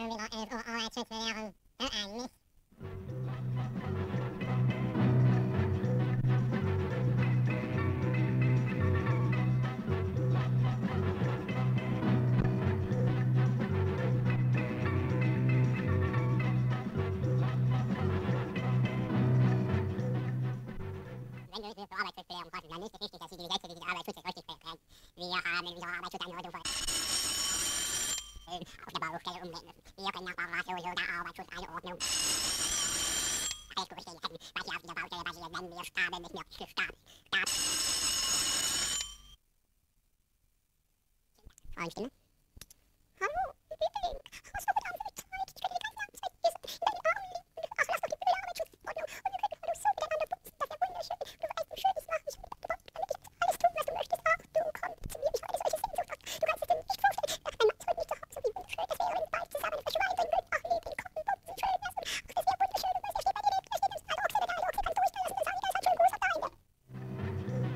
wieder 11 Uhr Arbeitsschutzbelehrung. Hör an mich. Wenn du zur Arbeitsschutzbelehrung passen, dann ist es wichtig, dass Sie die Gesetze dieses Arbeitsschutzes richtig kennen. Wir haben in unserer Arbeitsschutzanordnung auf der Baustelle umwenden. Wir können nach Baumaßnahme der Arbeitsschutzanordnung Rechtsgutständigkeiten, was hier auf dieser Baustelle passiert, wenn wir sterben, nicht mehr sterben. Frauenstimme? Hallo, Liebling, hast du heute Abend für mich Zeit? Ich könnte die ganze Abend Zeit lesen, in deinen Armen liegen. Ach, lass doch die blöde Arbeitsschutzordnung und wir können so miteinander putzen. Das wäre wunderschön. Du weißt, wie schön ich mache. Ich kann alles tun, was du möchtest. Ach, du kommst zu mir. Ich habe eine solche Sehnsucht. Du kannst es dir nicht vorstellen. Ach, mein Mann ist heute nicht zu Hause. Wie wunderschön das wäre, wenn wir bald zusammen verschweigen würden. Ach, Liebling, komm, wie schön wär's. Ach, das wäre wunderschön. Du weißt, er steht bei dir neben. Er steht neben alle Ochse, kannst du ruhig da lassen. Dann sag ich, das hat schon Gruß auf deine.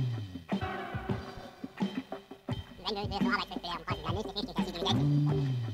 Wenn du zur Arbeitsschutzbelehrung passen, dann ist es wichtig, dass Sie die Gesetze